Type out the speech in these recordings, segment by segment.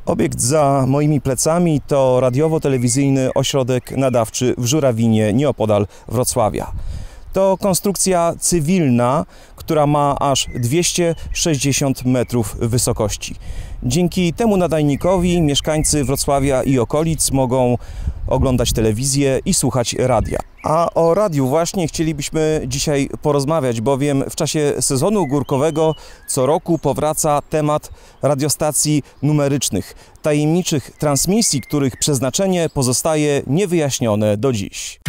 Obiekt za moimi plecami to radiowo-telewizyjny ośrodek nadawczy w Żurawinie, nieopodal Wrocławia. To konstrukcja cywilna, która ma aż 260 metrów wysokości. Dzięki temu nadajnikowi mieszkańcy Wrocławia i okolic mogą oglądać telewizję i słuchać radia. A o radiu właśnie chcielibyśmy dzisiaj porozmawiać, bowiem w czasie sezonu ogórkowego co roku powraca temat radiostacji numerycznych, tajemniczych transmisji, których przeznaczenie pozostaje niewyjaśnione do dziś.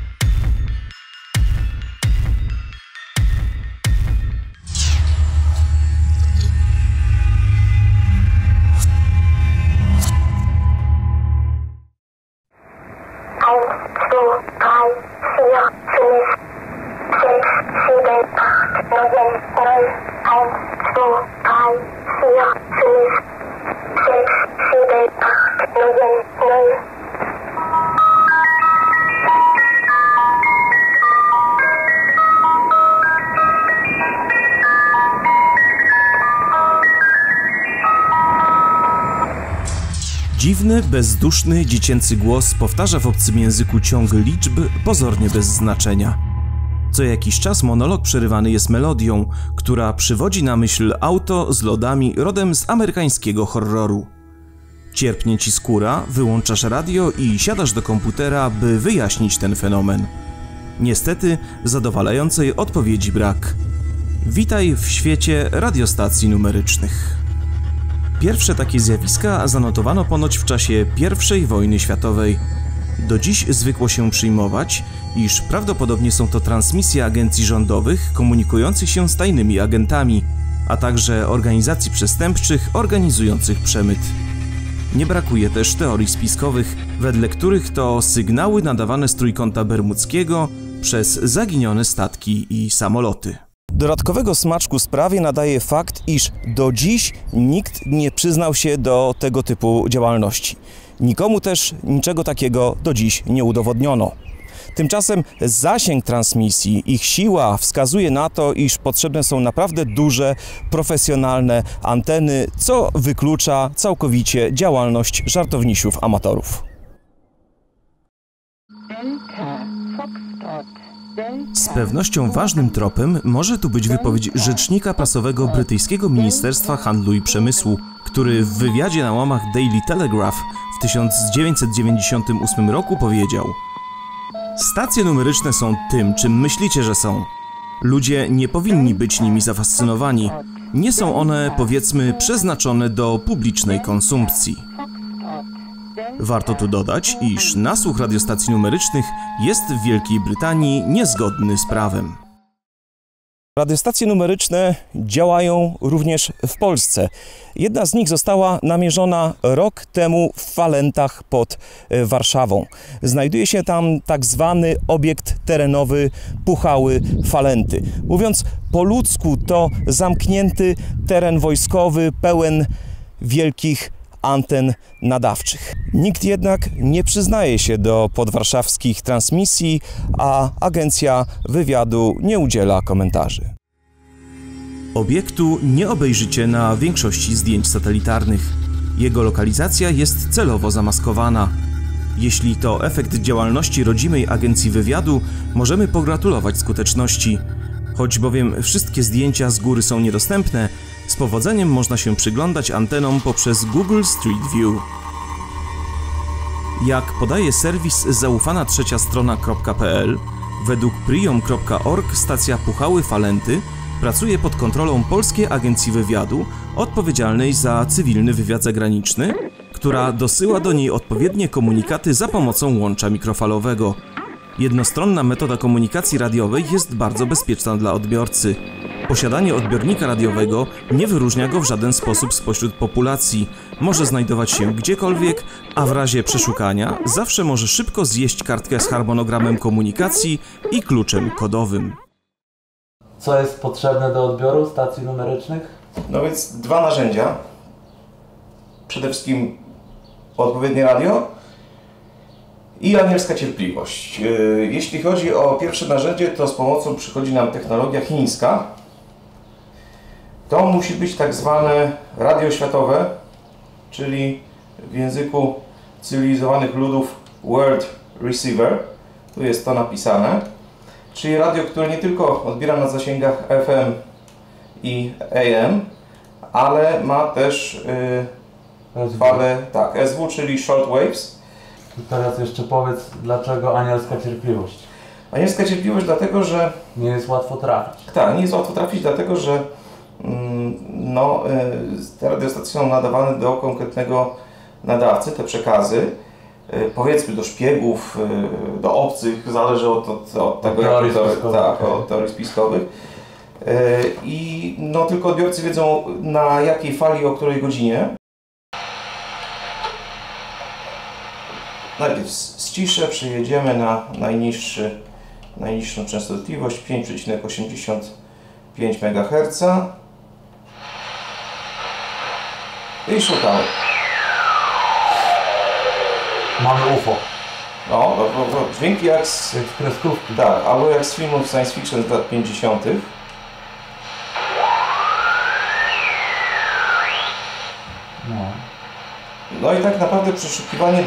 Dziwny, bezduszny, dziecięcy głos powtarza w obcym języku ciąg liczb pozornie bez znaczenia. Co jakiś czas monolog przerywany jest melodią, która przywodzi na myśl auto z lodami rodem z amerykańskiego horroru. Cierpnie ci skóra, wyłączasz radio i siadasz do komputera, by wyjaśnić ten fenomen. Niestety, zadowalającej odpowiedzi brak. Witaj w świecie radiostacji numerycznych. Pierwsze takie zjawiska zanotowano ponoć w czasie I wojny światowej. Do dziś zwykło się przyjmować, iż prawdopodobnie są to transmisje agencji rządowych komunikujących się z tajnymi agentami, a także organizacji przestępczych organizujących przemyt. Nie brakuje też teorii spiskowych, wedle których to sygnały nadawane z Trójkąta Bermudzkiego przez zaginione statki i samoloty. Dodatkowego smaczku sprawie nadaje fakt, iż do dziś nikt nie przyznał się do tego typu działalności. Nikomu też niczego takiego do dziś nie udowodniono. Tymczasem zasięg transmisji, ich siła wskazuje na to, iż potrzebne są naprawdę duże, profesjonalne anteny, co wyklucza całkowicie działalność żartownisiów amatorów. Z pewnością ważnym tropem może tu być wypowiedź rzecznika prasowego brytyjskiego Ministerstwa Handlu i Przemysłu, który w wywiadzie na łamach Daily Telegraph w 1998 roku powiedział: "Stacje numeryczne są tym, czym myślicie, że są. Ludzie nie powinni być nimi zafascynowani. Nie są one, powiedzmy, przeznaczone do publicznej konsumpcji". Warto tu dodać, iż nasłuch radiostacji numerycznych jest w Wielkiej Brytanii niezgodny z prawem. Radiostacje numeryczne działają również w Polsce. Jedna z nich została namierzona rok temu w Falentach pod Warszawą. Znajduje się tam tak zwany obiekt terenowy Puchały Falenty. Mówiąc po ludzku, to zamknięty teren wojskowy pełen wielkich anten nadawczych. Nikt jednak nie przyznaje się do podwarszawskich transmisji, a agencja wywiadu nie udziela komentarzy. Obiektu nie obejrzycie na większości zdjęć satelitarnych. Jego lokalizacja jest celowo zamaskowana. Jeśli to efekt działalności rodzimej agencji wywiadu, możemy pogratulować skuteczności. Choć bowiem wszystkie zdjęcia z góry są niedostępne, z powodzeniem można się przyglądać antenom poprzez Google Street View. Jak podaje serwis zaufana3strona.pl, według priom.org stacja Puchały Falenty pracuje pod kontrolą Polskiej Agencji Wywiadu odpowiedzialnej za cywilny wywiad zagraniczny, która dosyła do niej odpowiednie komunikaty za pomocą łącza mikrofalowego. Jednostronna metoda komunikacji radiowej jest bardzo bezpieczna dla odbiorcy. Posiadanie odbiornika radiowego nie wyróżnia go w żaden sposób spośród populacji. Może znajdować się gdziekolwiek, a w razie przeszukania zawsze może szybko zjeść kartkę z harmonogramem komunikacji i kluczem kodowym. Co jest potrzebne do odbioru stacji numerycznych? No więc dwa narzędzia. Przede wszystkim odpowiednie radio i anielska cierpliwość. Jeśli chodzi o pierwsze narzędzie, to z pomocą przychodzi nam technologia chińska. To musi być tak zwane radio światowe, czyli w języku cywilizowanych ludów World Receiver. Tu jest to napisane. Czyli radio, które nie tylko odbiera na zasięgach FM i AM, ale ma też fale, tak, SW, czyli short waves. I teraz jeszcze powiedz, dlaczego anielska cierpliwość? Anielska cierpliwość dlatego, że... Nie jest łatwo trafić. Tak, nie jest łatwo trafić, dlatego że te radiostacje są nadawane do konkretnego nadawcy, te przekazy, powiedzmy do szpiegów, do obcych, zależy od tego, teorii spiskowych. Tak, od teorii spiskowych. I no, tylko odbiorcy wiedzą, na jakiej fali, o której godzinie. Najpierw ściszę, przejedziemy na najniższą częstotliwość 5,85 MHz i szukamy. Mamy UFO. No, dźwięki jak z kreskówki. Tak, albo jak z filmów science fiction z lat 50. No i tak naprawdę przeszukiwanie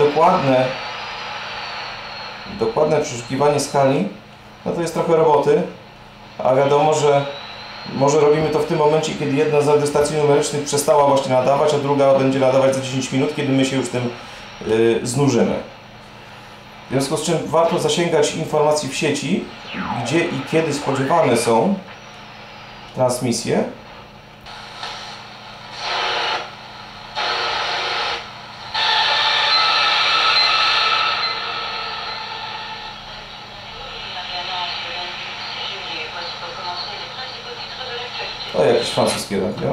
dokładne przeszukiwanie skali, no to jest trochę roboty, a wiadomo, że może robimy to w tym momencie, kiedy jedna z radiostacji numerycznych przestała właśnie nadawać, a druga będzie nadawać za 10 minut, kiedy my się już tym znużymy. W związku z czym warto zasięgać informacji w sieci, gdzie i kiedy spodziewane są transmisje. O, jakieś francuskie radio.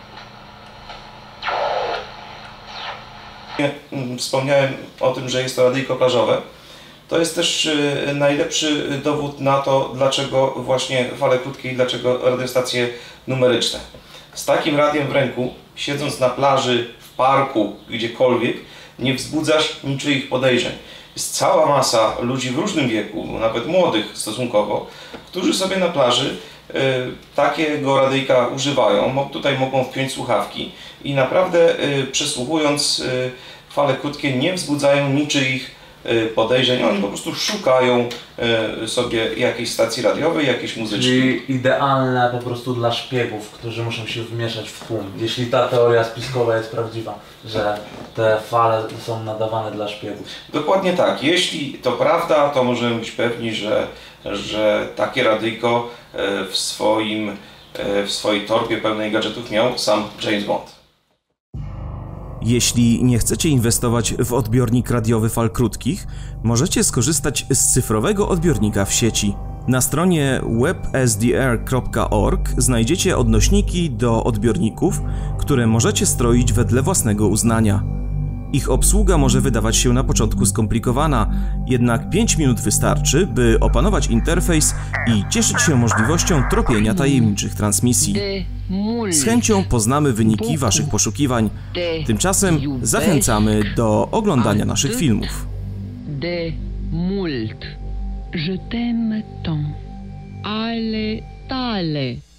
Wspomniałem o tym, że jest to radyjko plażowe. To jest też najlepszy dowód na to, dlaczego właśnie fale krótkie i dlaczego radiostacje numeryczne. Z takim radiem w ręku, siedząc na plaży, w parku, gdziekolwiek, nie wzbudzasz niczyich podejrzeń. Jest cała masa ludzi w różnym wieku, nawet młodych stosunkowo, którzy sobie na plaży takiego radyjka używają. Tutaj mogą wpiąć słuchawki i naprawdę przesłuchując fale krótkie nie wzbudzają niczyich podejrzeń. Oni po prostu szukają sobie jakiejś stacji radiowej, jakiejś muzyczki. Czyli idealne po prostu dla szpiegów, którzy muszą się wmieszać w tłum. Jeśli ta teoria spiskowa jest prawdziwa, że te fale są nadawane dla szpiegów. Dokładnie tak. Jeśli to prawda, to możemy być pewni, że takie radyjko w swojej torbie pełnej gadżetów miał sam James Bond. Jeśli nie chcecie inwestować w odbiornik radiowy fal krótkich, możecie skorzystać z cyfrowego odbiornika w sieci. Na stronie websdr.org znajdziecie odnośniki do odbiorników, które możecie stroić wedle własnego uznania. Ich obsługa może wydawać się na początku skomplikowana, jednak 5 minut wystarczy, by opanować interfejs i cieszyć się możliwością tropienia tajemniczych transmisji. Z chęcią poznamy wyniki waszych poszukiwań. Tymczasem zachęcamy do oglądania naszych filmów. De mult. Je t'aime tant. Ale tale.